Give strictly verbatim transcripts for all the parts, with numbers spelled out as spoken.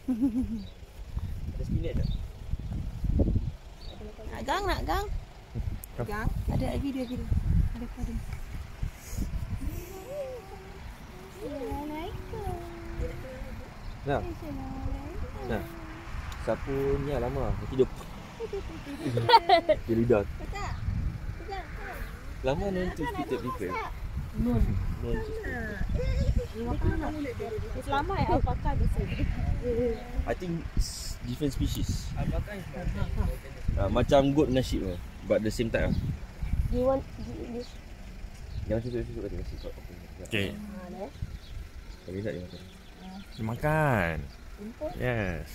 Ada spinach tak? Nak gang, nak gang. Gang. Ada video video. Ada ada. Assalamualaikum. Nah. Nah. Sapunya lama. Hidup. Dia lidah. Lama non to fitted people. Non. Non. Selama ya alpaka di sini. I think different species. Alpaka is uh, macam goat dengan sheep lah. But the same type lah. Do you want this? Jangan susuk-susuk kata kasi sort. Okay. Tapi tak dia makan. Dia makan. Yes.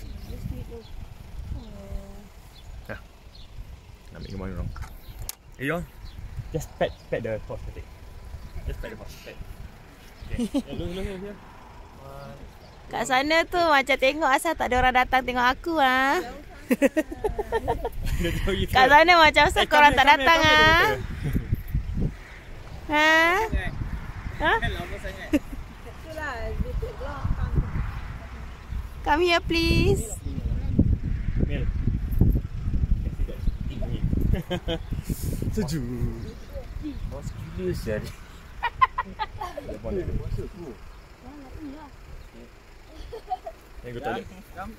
Dah. Nak ambil gambar orang. Eh, Yon. Just pet pet the horse nanti. Just pet the horse. Pet. Okay. Look, look, look, look. Kat sana tu macam tengok asal tak ada orang datang tengok aku ah. Kat sana macam asal korang tak datang ah. Ha? Ha? Lama sangat. Itulah YouTube vlog. Come here please. Mel. Sejuk. Bos gila sial. Yang gue toilet.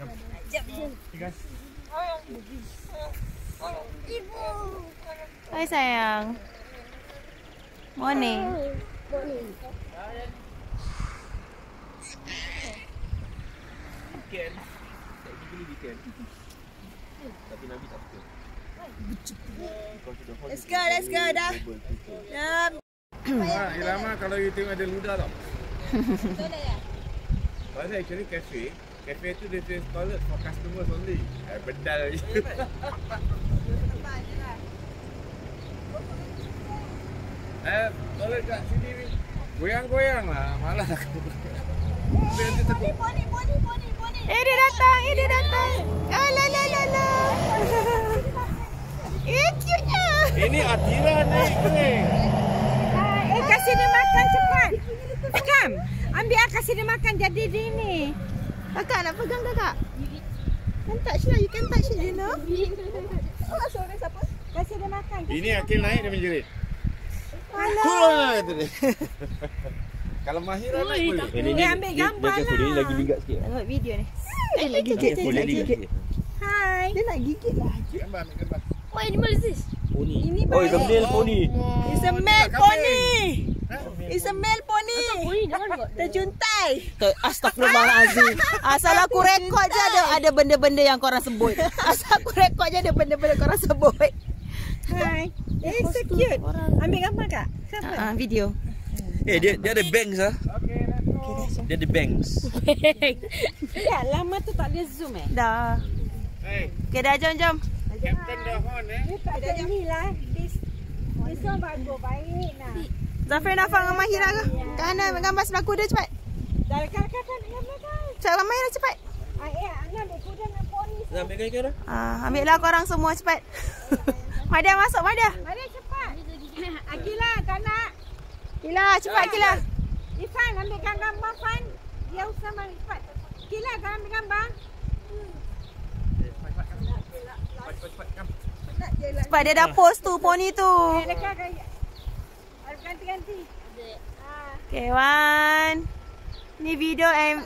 Ibu. Hai sayang. Morning. Weekend. Technically weekend. Tapi Nabi tak suka. Let's go, let's go dah. Dah. Wah, Irama kalau you tengok ada ludah tau. Betul tak ya? Pasal actually cafe, cafe tu dia tulis toilet for customers only. Eh, bedal je. Eh, toilet kat sini ni goyang-goyang lah, malah aku. Poni, poni, poni, poni, poni. Eh dia datang, eh dia datang. Ah la la la la. Eh cute-nya. Ini Atira naik ni. Eh, kasih dia makan cepat. Come. Ambil kasih dia makan jadi dia ni. Kakak nak pegang kakak? Can touch lah, you can touch it, you know. Oh, sorry siapa? Kasih dia makan. Ini Akil naik dia menjerit. Alah. Turun lah kata dia. Kalau Mahira naik boleh. Ini Dia ambil gambar Dia lah. lagi minggat sikit. Tengok video ni. Dia nak gigit, dia Boleh nak lagi gigit. sikit. Hai. Dia nak gigit lah. Gambar, ambil gambar. What animal is this? Poni. Ini Oh, baik. it's a male pony. It's a male pony. It's a male pony. Terjuntai. Astagfirullahalazim. Asal aku rekod je ada ada benda-benda yang korang sebut. Asal aku rekod je ada benda-benda korang sebut. Hai. Eh, so cute. Ambil gambar kak? Siapa? Ah, video. Eh, dia dia ada bangs ah. Okey, let's go. Dia ada bangs. Ya, lama tu tak ada zoom eh. Dah. Hey, Okey dah, jom jom. Captain dah on eh. Dia tak ada ni lah. This, this one bagus, baik nak. Zafrin Afang dengan Mahira ke? Kat mana ambil gambar sebelah kuda cepat. Dah dekat-dekat gambar kan? Cepat dengan Mahira cepat. Ah, eh, Ana ambil kuda dengan poni. Nak ambil kan kira? Ah, ambil lah korang semua cepat. Madia masuk, Madia. Mari cepat. Akila, kau nak. Kila, cepat Kila. Ifan, ambilkan gambar, Fan. Dia usah mari cepat. Kila, kau ambil gambar. Cepat dia dah post tu poni tu. Eh, dekat kan. Ganti-ganti. Okay, one. Ni video M.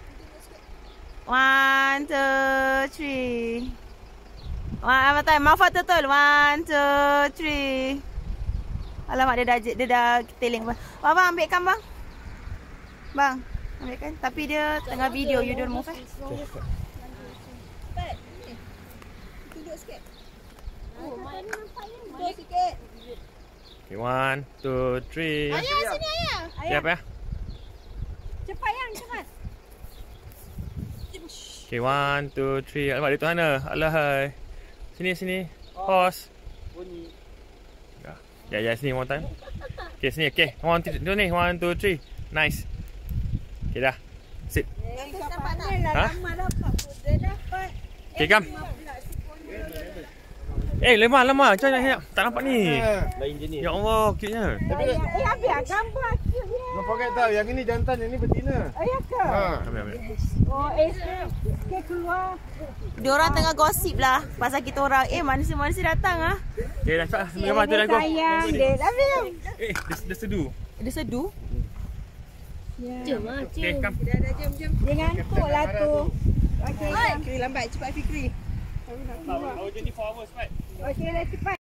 One, two, three. One, apa time? Maaf betul. One, two, three. Alamak, dia dah dia dah teling. Bang, bang ambilkan bang. Bang, ambilkan. Tapi dia tengah video. You don't move eh. Duduk sikit. Oh, mana nampaknya duduk sikit. Okay, one, two, three. Ayah, sini ayah. Siap ya? Cepat yang, cepat. Okay, one, two, three. Alamak, dia tu mana? Alah, hai. Sini, sini. Pause. Ya, ya, sini one time. Okay, sini. Okay, one, two, two ni. One, two, three. Nice. Okay, dah. Sit. Eh, nampak tak? Ha? Lama dapat. Dia dapat. Okay, come. Pula si poni. Eh, lemah, lemah. Macam mana? Tak nampak ni. Lain jenis. Ya Allah, cute-nya. Tapi Eh, eh ambil gambar cute-nya. don't forget tau, yang ini jantan, yang ini betina. Oh, ya ke? Ha. Ambil, ambil. Oh, eh, dia keluar. Diorang tengah gosip lah pasal kita orang. Eh, manusia-manusia datang ah. Okay, dah cepat. Ambil gambar tu dah go. Sayang dia. Ambil. Eh, dia, dia sedu. Dia sedu. Jom ah, Okay, come. Dah, dah, jom, jom. Dia ngantuk lah tu. Okey, Fikri lambat cepat Fikri. Our journey for hours, right? Okey, dah cepat.